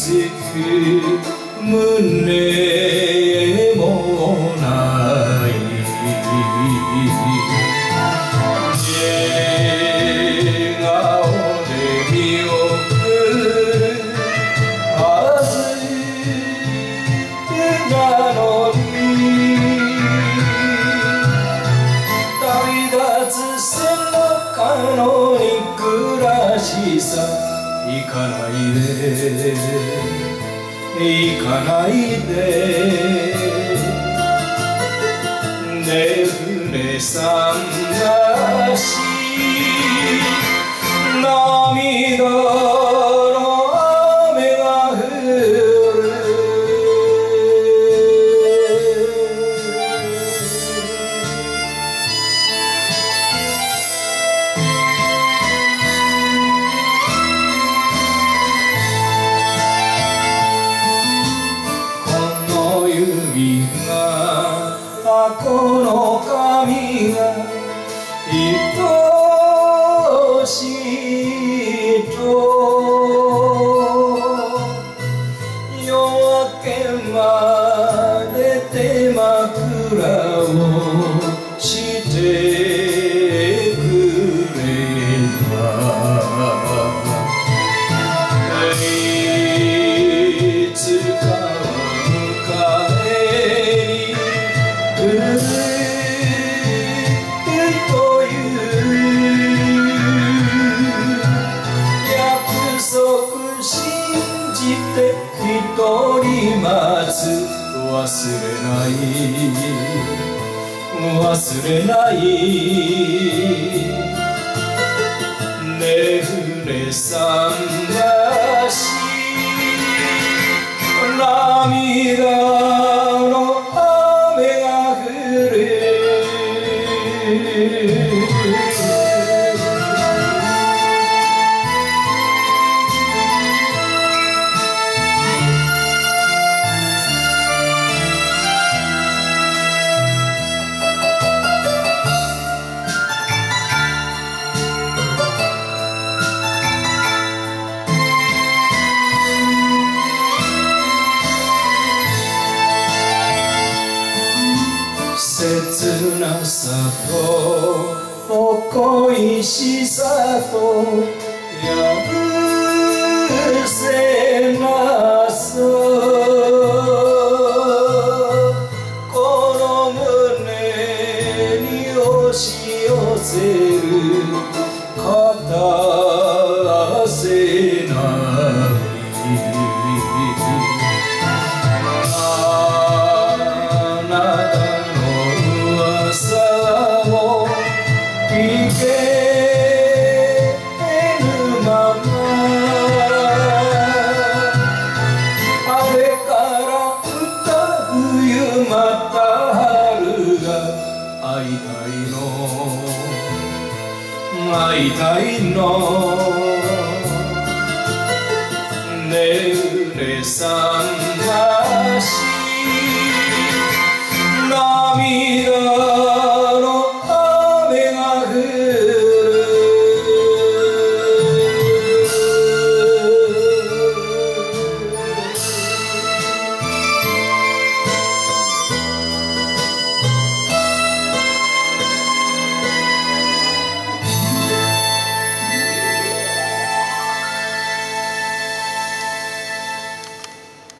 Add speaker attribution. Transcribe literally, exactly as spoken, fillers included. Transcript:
Speaker 1: つく胸もない笑顔で見送るはずなのに旅立つ背中のに暮らしさ行かないで行かないでね船さんがし涙の雨が降る指がこの髪が愛しいと夜明けまで手枕をしてくればいつか一人待つ忘れない忘れないね船さんがし涙の雨が降る切なさと恋しさとやぶせなさこの胸に押し寄せる片せない会いたいの会いたいのねうれさ